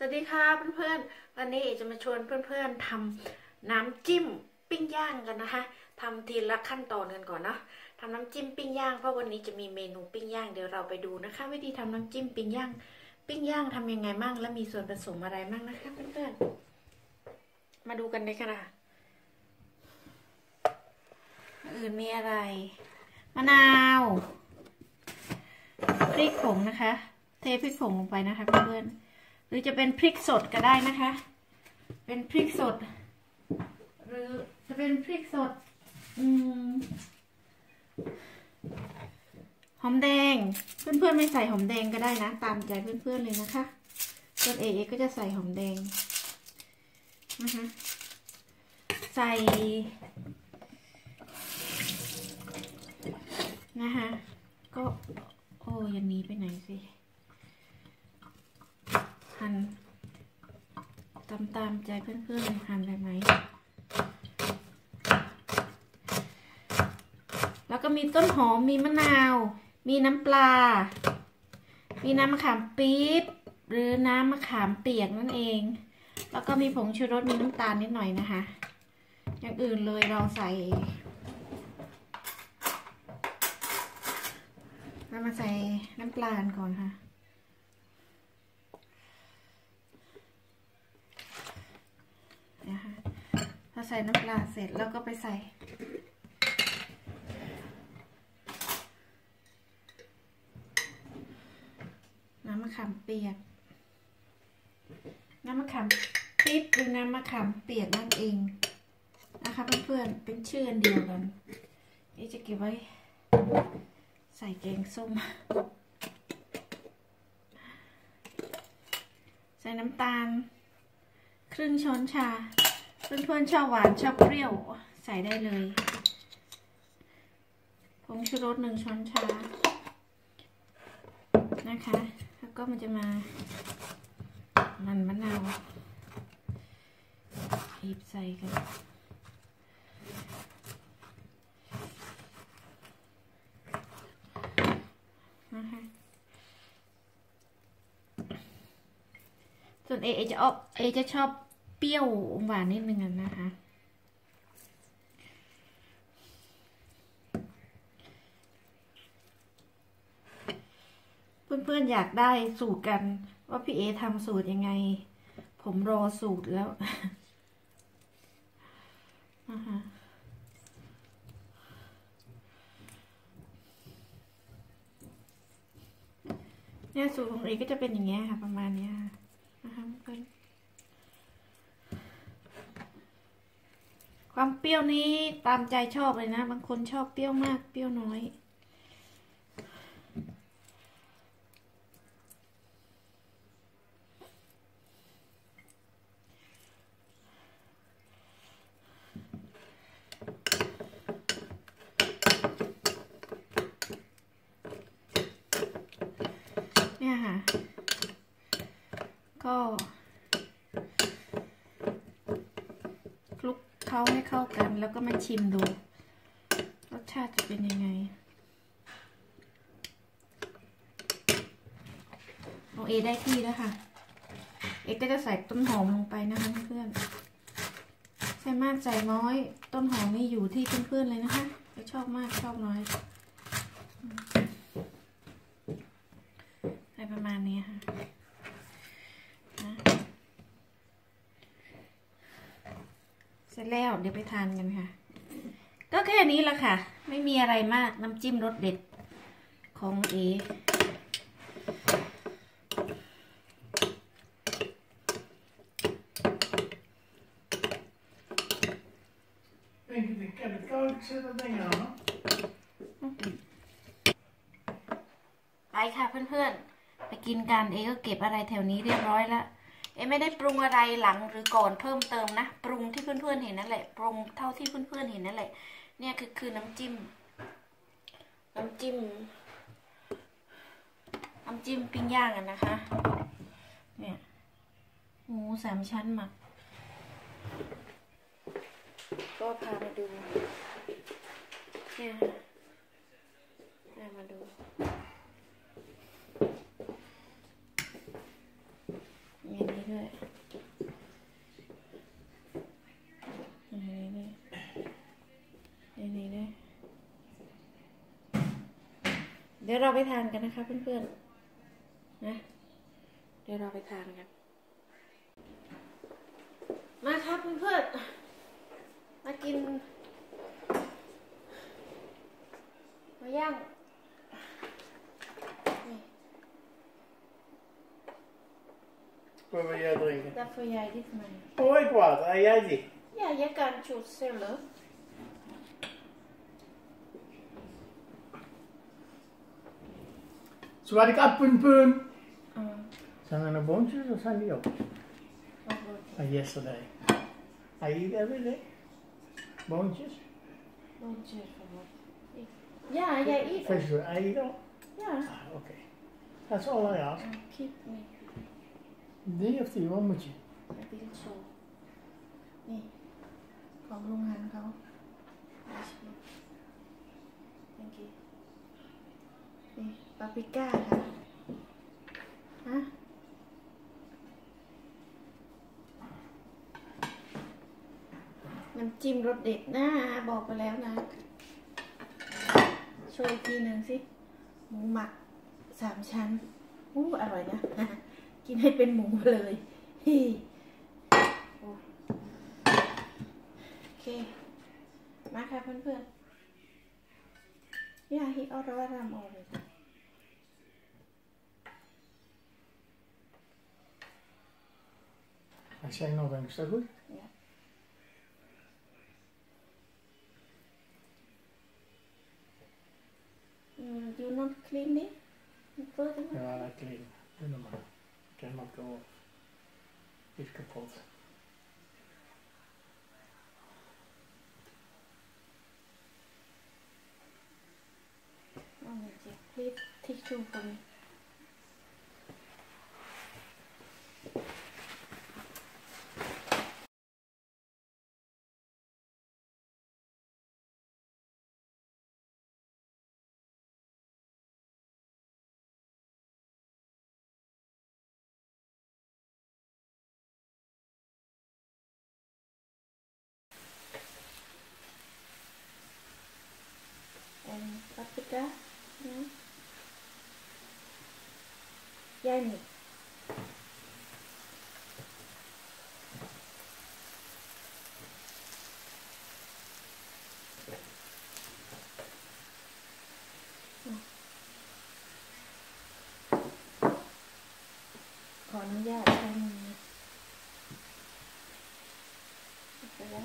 วัสดีค่ะเพื่อนๆวันนี้จะมาชวนเพื่อนๆทำน้ำจิ้มปิ้งย่างกันนะคะทำทีละขั้นตอนกันก่อนเนาะทำน้ำจิ้มปิ้งย่างเพราะวันนี้จะมีเมนูปิ้งย่างเดี๋ยวเราไปดูนะคะวิธีทำน้ำจิ้มปิ้งย่างทำยังไงบ้างและมีส่วนผสมอะไรบ้างนะคะเพื่อนๆมาดูกันเลยค่ะอื่นมีอะไรมะนาวพริกผงนะคะเทพริกผงลงไปนะคะเพื่อนๆหรือจะเป็นพริกสดก็ได้นะคะเป็นพริกสดหรือจะเป็นพริกสดหอมแดงเพื่อนๆไม่ใส่หอมแดงก็ได้นะตามใจเพื่อนๆเลยนะคะส่วนเอก็จะใส่หอมแดงนะคะใส่นะคะก็โอ้ยันนี้ไปไหนสิหั่นตามใจเพื่อนๆหั่นแบบไหนแล้วก็มีต้นหอมมีมะนาวมีน้ำปลามีน้ำมะขามปี๊บหรือน้ำมะขามเปียกนั่นเองแล้วก็มีผงชูรสมีน้ำตาลนิดหน่อยนะคะอย่างอื่นเลยเราใส่เรามาใส่น้ำปลาก่อนค่ะนะคะพอใส่น้ำปลาเสร็จแล้วก็ไปใส่น้ำมะขามเปียกน้ำมะขามปี๊บหรือน้ำมะขามเปียกนั่นเองนะคะเพื่อนๆเป็นชื่ออันเดียวกันนี่จะเก็บไว้ใส่แกงส้มใส่น้ำตาลครึ่งช้อนชาเพื่อนๆชอบหวานชอบเปรี้ยวใส่ได้เลยผงชูรส1 ช้อนชานะคะแล้วก็มันจะมามันมะนาวบีบใส่กันนะคะส่วนเอจะชอบเปรี้ยวหวานนิดนึงนะคะเพื่อนๆอยากได้สูตรกันว่าพี่เอทำสูตรยังไงผมรอสูตรแล้วนะคะเนี่ยสูตรของเอก็จะเป็นอย่างเงี้ยค่ะประมาณนี้นะคะเพื่อนความเปรี้ยวนี้ตามใจชอบเลยนะบางคนชอบเปรี้ยวมากเปรี้ยวน้อยเนี่ยค่ะก็คลุกเข้าให้เข้ากันแล้วก็มาชิมดูรสชาติจะเป็นยังไงโอเอได้ที่แล้วค่ะเอก็จะใส่ต้นหอมลงไปนะคะเพื่อนใส่มากใส่น้อยต้นหอมนี่อยู่ที่เพื่อนๆเลยนะคะจะชอบมากชอบน้อยใส่ประมาณนี้ค่ะเสร็จแล้วเดี๋ยวไปทานกันค่ะก็แค่นี้แหละค่ะไม่มีอะไรมากน้ำจิ้มรสเด็ดของเอไปค่ะเพื่อนๆไปกินกันเอก็เก็บอะไรแถวนี้เรียบร้อยแล้วเอไม่ได้ปรุงอะไรหลังหรือก่อนเพิ่มเติมนะปรุงที่เพื่อนๆเห็นนั่นแหละปรุงเท่าที่เพื่อนๆเห็นนั่นแหละเนี่ยคือน้ำจิ้มปิ้งย่างกันนะคะเนี่ยหมู3 ชั้นหมักก็พามาดูเนี่ยมาดู อย่างนี้ด้วยนี่ด้วยเดี๋ยวเราไปทานกันนะคะเพื่อนๆนะเดี๋ยวเราไปทานกันมาครับเพื่อนๆมากินมาย่าง Wat wil jij drinken? Daarvoor jij dit maar. Oh, ik wat. En jij die? Ja, jij kan choose zelf. Zwaar ik op punt. Zijn er nog boontjes of zijn die op? Yesterday. I eat every day. Boontjes? Boontjes van wat? Ja, jij eet. Vegetable. I eat all? Ja. Ah, okay. That's all I ask. Keep me. Die of die? Wat moet je? Ik denk zo. Nee. ของโรงงานเขา Thank you. นี่ปาปริก้าค่ะฮะน้ำจิ้มรสเด็ดนะบอกไปแล้วนะโชว์อีกทีหนึ่งสิหมูหมัก3 ชั้นอร่อยนะกินให้เป็นหมูเลยโอเคมาค่ะเพื่อนๆอย่าฮิออร์ว่ารำเอาเลย Als jij nog bent, is dat goed? Ja. You not clean it? Ja, dat clean. Doe normaal. Ik kan hem ook is kapot. Please tissue for me. And paprika, yeah. Yummy. Còn nó ra trong cái đó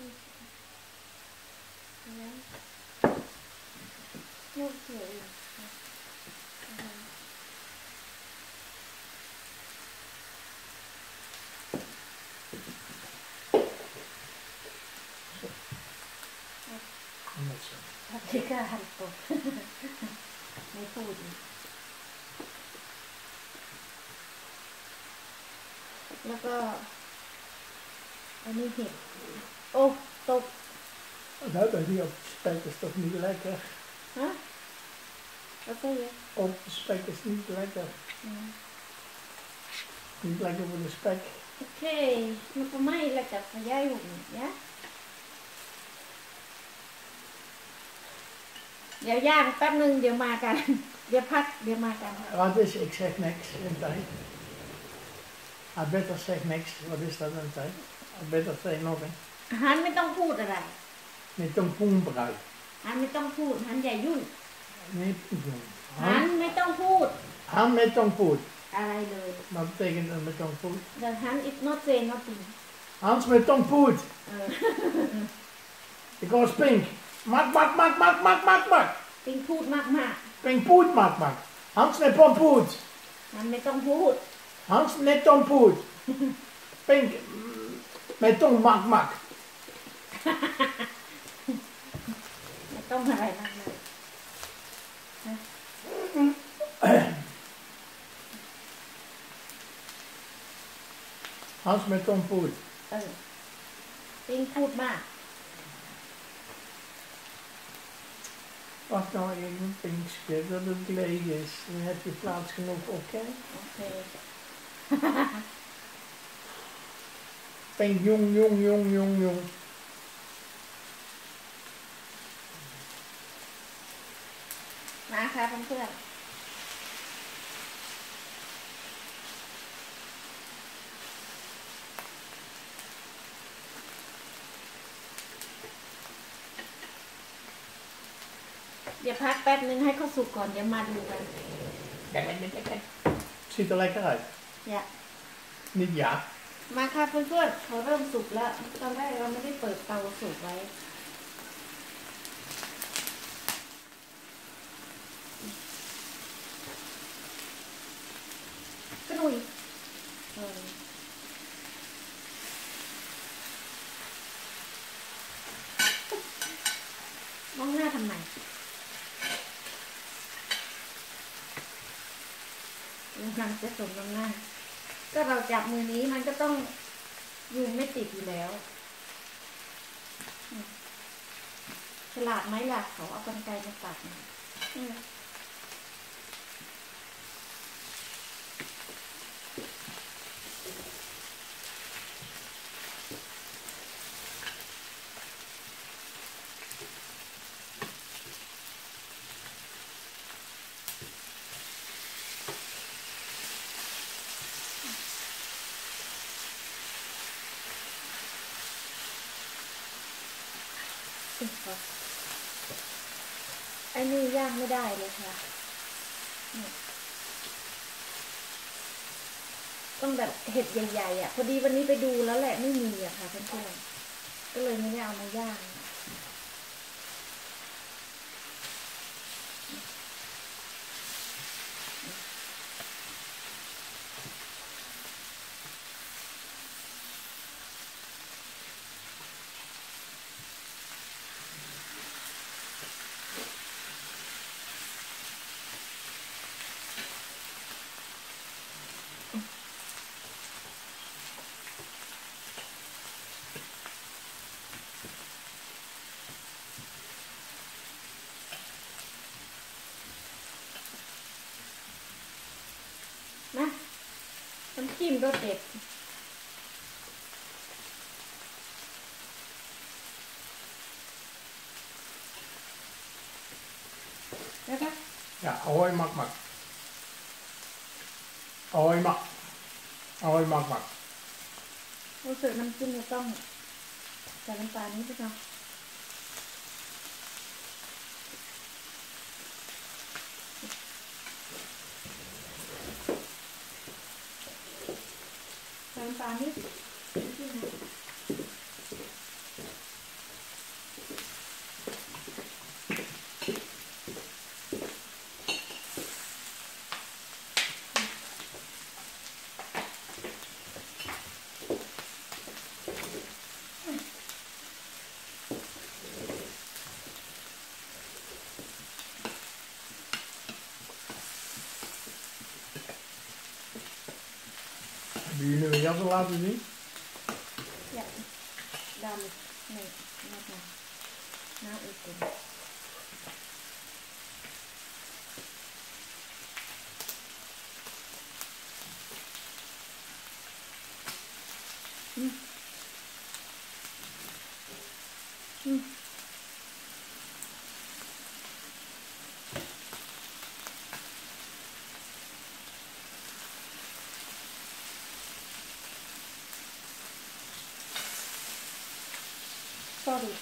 nó kiểu paprika hartoไม่พูดแล้วก็อันนี้เห็ดโอ้ตก Nou, bij die op de spek is toch niet lekker? Huh? Wat zei je? Op de spek is niet lekker. Niet lekker voor de spek. Oké, maar voor mij lekker, voor jij ook niet, ja? เดี๋ยวย่างแป๊บนึงเดี๋ยวมากันเดี๋ยวพักเดี๋ยวมากัน Wat is, ik zeg niks in tijd. Better zeg niks, wat is dat in tijd? Better zeg nog eens. ฮันไม่ต้องพูดอะไร Met een poenbruid. ฮันไม่ต้องพูดฮันอย่ายุ่ง Nee, poen. ฮันไม่ต้องพูด Han met tongpoed. อะไรเลย Wat betekent dat met tongpoed? that Han is not saying nothing Hans met tongpoed. Ik was pink. Mak. ปิงพูดมาก Pink poed, mak. Hans met pompoed. ๆฮันไม่ต้องพูด Hans met tongpoed. Pink met tong mak. ไม่ต้องอะไรมากเลย Hans met tongpoed. ปิงพูดมาก Wacht nou even, Pinkske, dat het leeg is. Dan heb je plaats genoeg, oké? โอเคเป็นยุงมาค่ะเพื่อนเดี๋ยวพักแป๊บนึงให้เขาสุกก่อนเดี๋ยวมาดูกัน ziet er lekker uit อย่า niet ja มาค่ะเพื่อนๆเขาเริ่มสุกแล้วตอนแรกเราไม่ได้เปิดเตาสุกไว้ก็ดุยมองหน้าทำไมยังจะสมน้ำหน้าก็เราจับมือนี้มันก็ต้องยุงไม่ติดอยู่แล้วฉลาดไหมล่ะเขาเอากรรไกรมาตัดไอ้นี่ย่างไม่ได้เลยค่ะต้องแบบเห็ดใหญ่ๆอ่ะพอดีวันนี้ไปดูแล้วแหละไม่มีอะค่ะเพื่อนๆก็เลยไม่ได้เอามาย่างนะน้ำจิ้มรสเด็ดนะคะ ja ahoy mak ahoy mak รู้สึกน้ำจิ้มจะต้องใส่น้ำปลานิดนึงใส่น้ำปลานิดนะ Hebben jullie een jas laten zien? Ja, dames. Nee, not now. Now it's good. Sorry.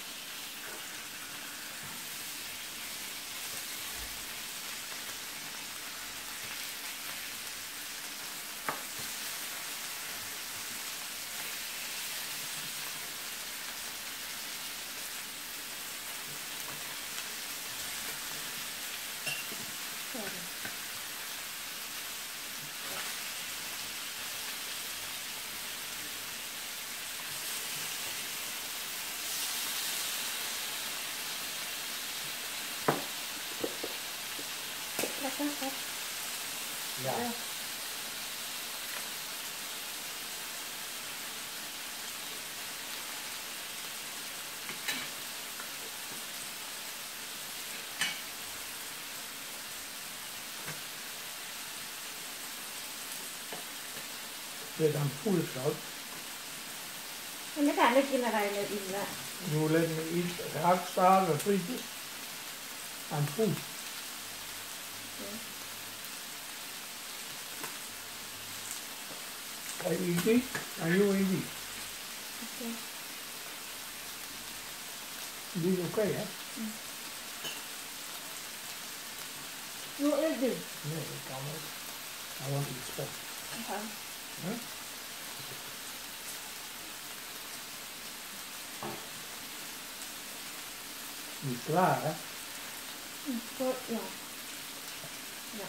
Sorry. Lekker, Ja. Dit aan het voeren groot. มันไม่ทานได้กินอะไรเลยอิ่มละ You let me eat raakstaven, frietjes and food. I eat it and you eat it. Okay. This is okay, hè? You eat this. Nee, dat kan ook. I want to eat spot. Okay. Huh? Niet klaar, hè? Good, yeah. Yeah.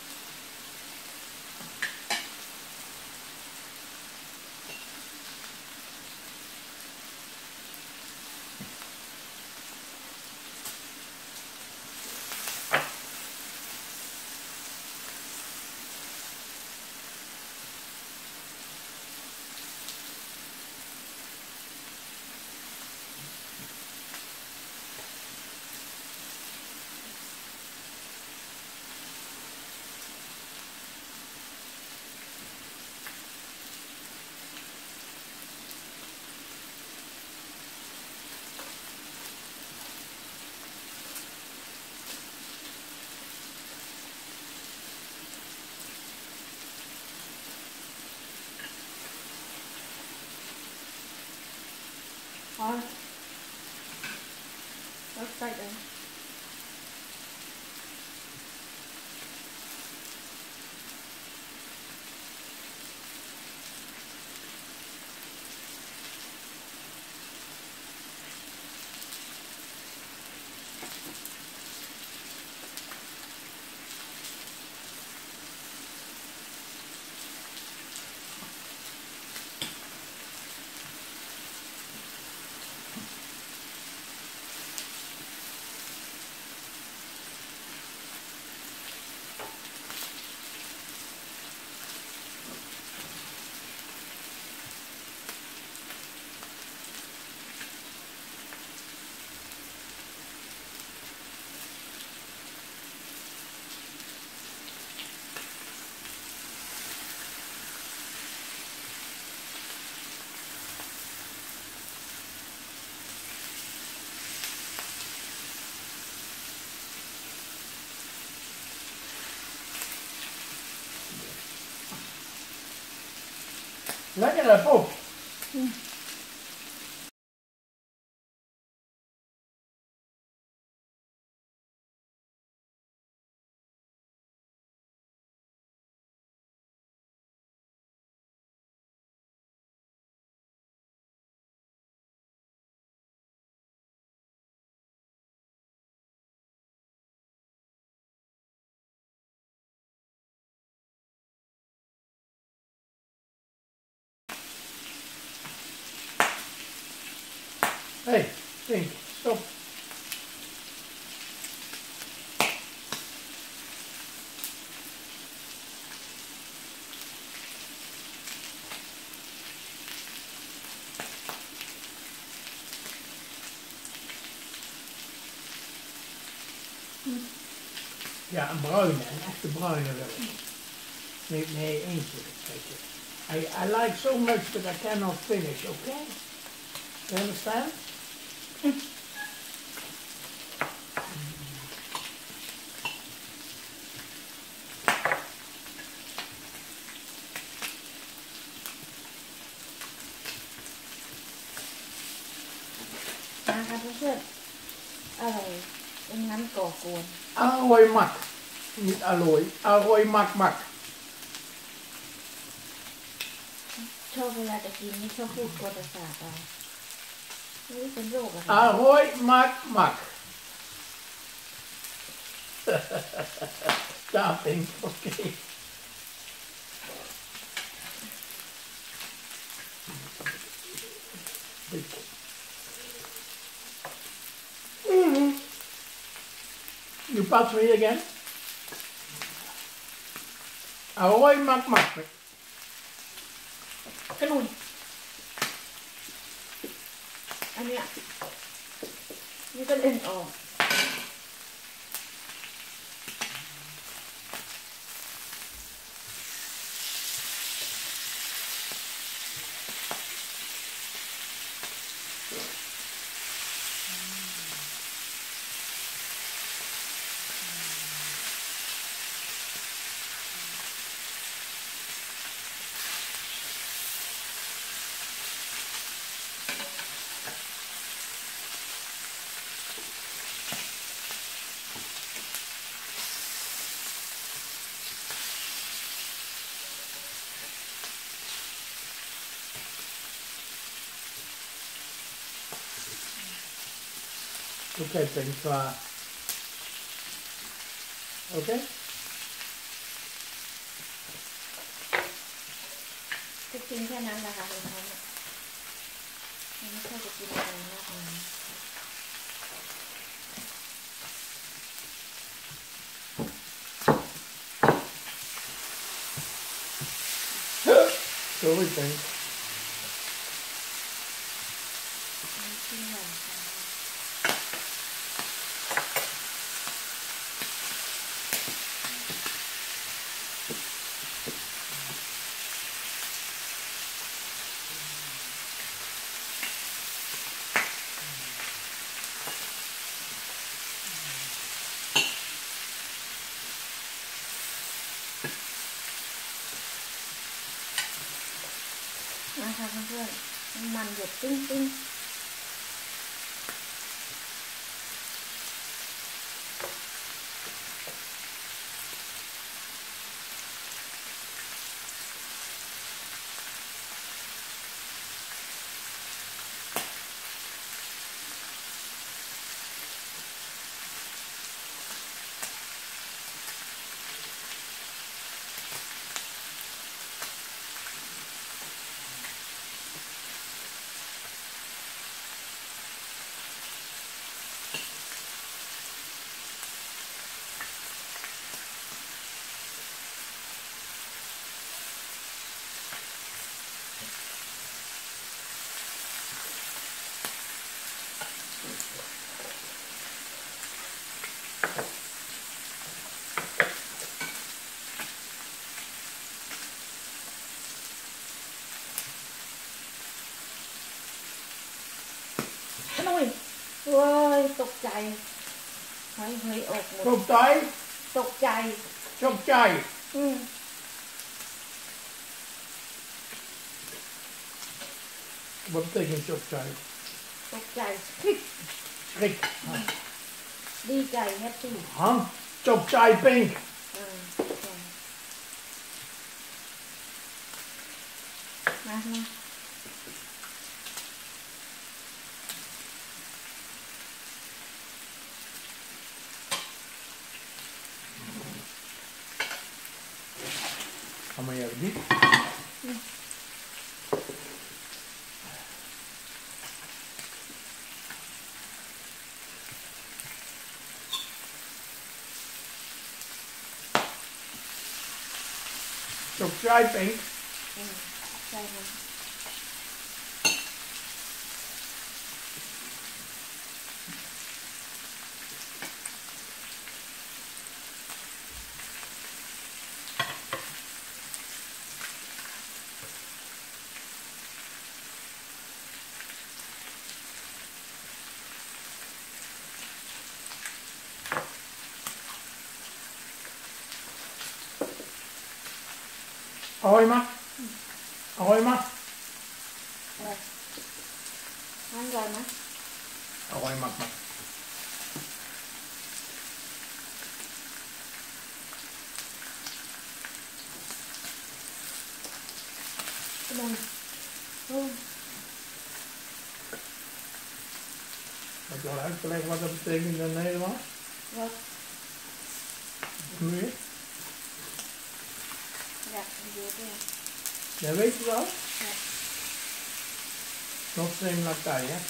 Thôi. Rất sạch rồi. Lekker hè, Pop? Hey, Pink, stop. Ja, een bruine, een echte bruine wil ik. Nee, eentje. Kijk je. I like so much that I cannot finish, okay? You understand? นะคะเพื่อนๆอะไรเป็นน้ำก่อกวน Alloy mak. Niet alloy. Alloy mak mak. ชอบเวลาจะกินนี่ชอบพูดกวนประสาทเรานี่เป็นโรคอะไร Alloy mak mak. Stop, Pink, okay. You pass me again? Ahoy, mak mak. กระหนุ่ยอันเนี้ยนี่ก็เล่นออก Okay, pink, klar. Okay? จะกินแค่นั้นแหละค่ะคุณพ่อไม่ค่อยจะกินอะไรมากเลย Sorry, pink. กินหน่อยค่ะนะคะเพื่อนๆน้ำมันหยดติ้งๆโอ้ยตกใจเฮ้ยออกหมด Chop chai? ตกใจ Chop chai. ต Wat betekent chop chai? กใจคลิก Schrik. ดีใจแฮปปี้ Han, chop chai, pink. มา Ga maar even niet. Chop chai, pink. ใช่ค่ะ Ahoy maar. Ahoy maar. นั่นก่อนนะ Ahoy maar. ขนมโอ้ Heb je al uitgelegd wat dat betekent in het Nederlands? ว่า Nu? อยากดูด้วย Jij weet het wel? Ja. Nog steeds Latijn, hè?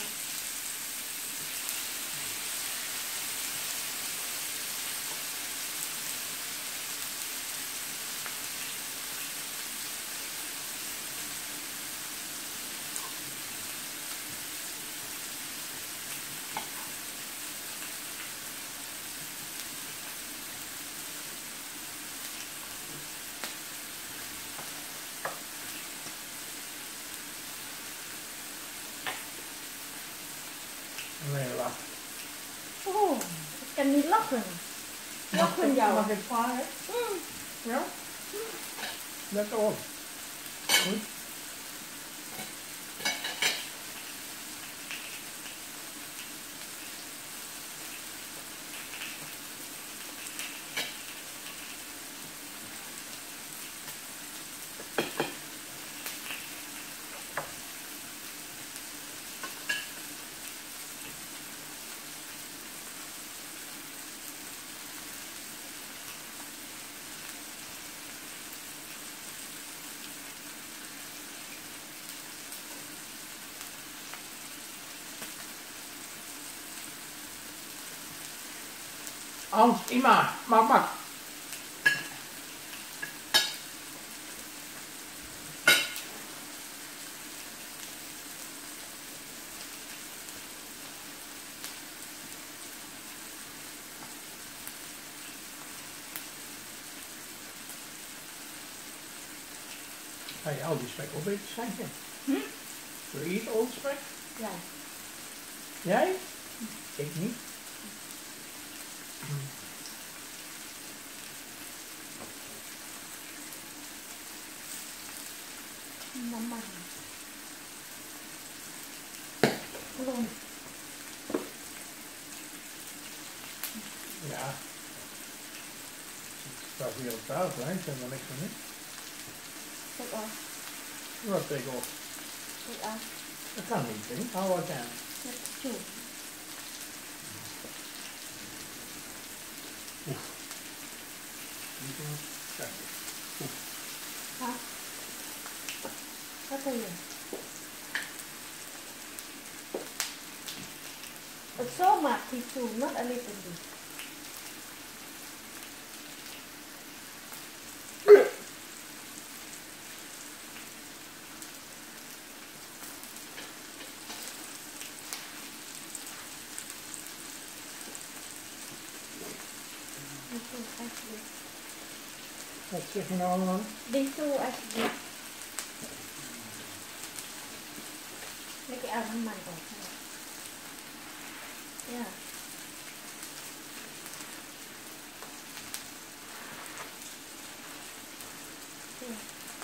Nee, wacht. โอ้กันนี้ล็อกเลยล็อกคนยาว Mag ik varen? Ja? Lekker op. Goed. Hans, Ima, mak. Ga je al die spek opeten, schenken? Wil je eat all the spek? Ja. Jij? Ik niet. Mama. Belum. Ja. Het staat hier op tafel, hè? Ik zeg er niks van niet. Take off. Wat take off? Take off. Dat kan niet, vind ik. Hou wat aan. That's true. Kijk. Hả? Có tiền. It's so much tissue, not a little bit. Wat zeg je nou allemaal? Đi tu actually. Mấy cái ao nó mặn rồi. Yeah. Yeah.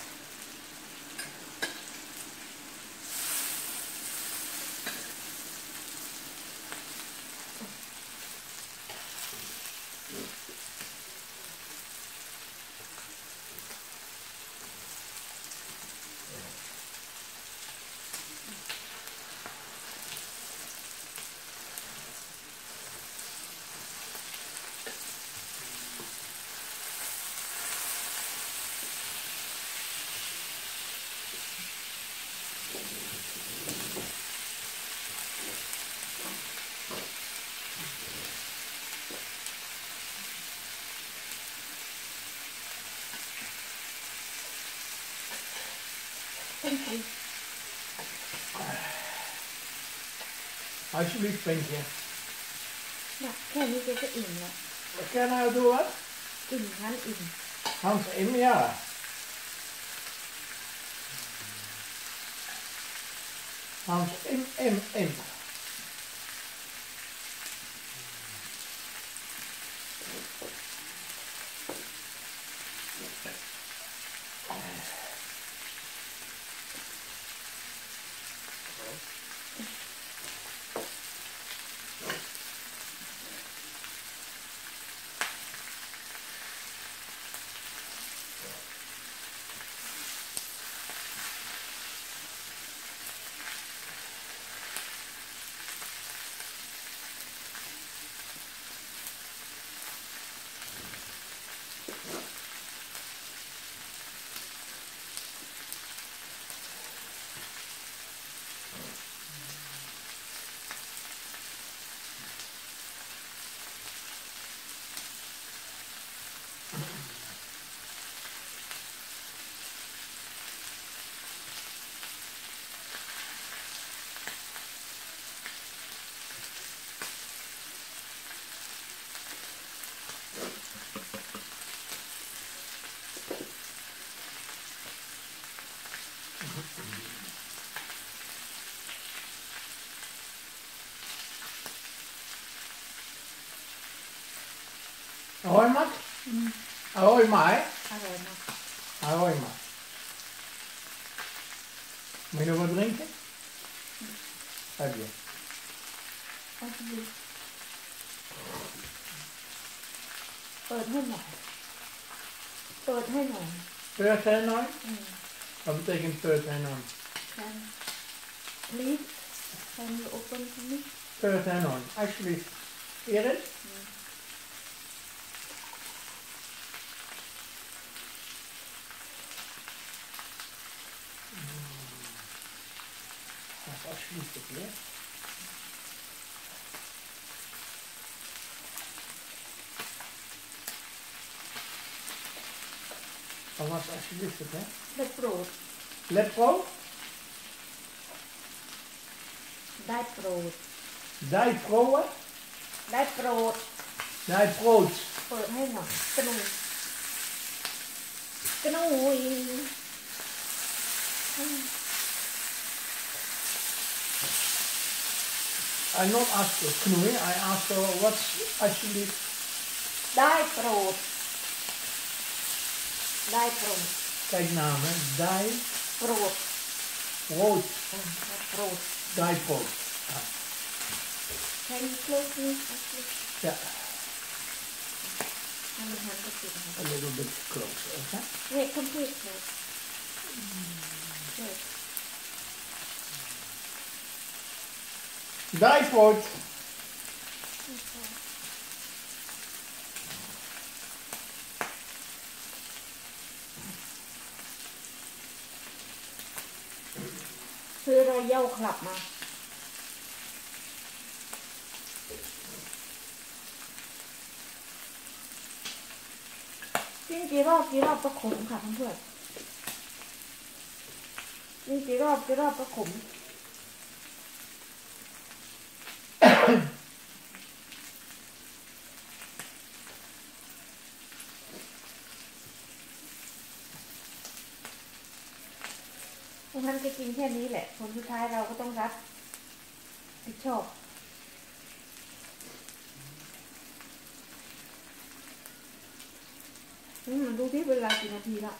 Thank you. Alsjeblieft, Pinkje. Ja, kan niet even in. Ja. Wat kan je nou doen, wat? In, gaan in. Hans, in, ja. Hans, in. Ahoy, Mat? Ahoy, Ma, hè? Allee, maar. Ahoy, Ma. Moet je nog wat drinken? Heb je? Alsjeblieft.เปิดให้หน่อยเปิดให้หน่อย Third hand on? Wat betekent third hand on? Can please can you open for me? Third hand on. Alsjeblieft. Erik? Alsjeblieft, hè? Van wat alsjeblieft het, hè? ได้โปรด Lepro, ได้โปรด dai proe, ได้โปรด dai proot. เปิดให้หน่อยกระหนุยกระหนุย I not asked for knoei, I asked for what's alsjeblieft. ได้โปรด ได้โปรด Kijk naam, hè? Dai โปรด proot, ได้โปรด dai proot. Can you close me? Yeah, ให้มันหันไปสิค่ะ a little bit closer, okay? เนี่ย complete close Good. Dai proot. Okay. ซื้อรอยเย่าคลับมากินกี่รอบก็ขมค่ะเพื่อนๆกินกี่รอบก็ขมพวกนั้นก็กินแค่นี้แหละผลสุดท้ายเราก็ต้องรับผิดชอบดูที่เวลากี่นาทีละ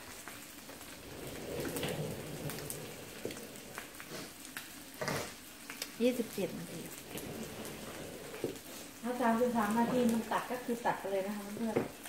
27 นาทีถ้า33 นาทีมันตัดก็คือตัดไปเลยนะคะเพื่อนๆ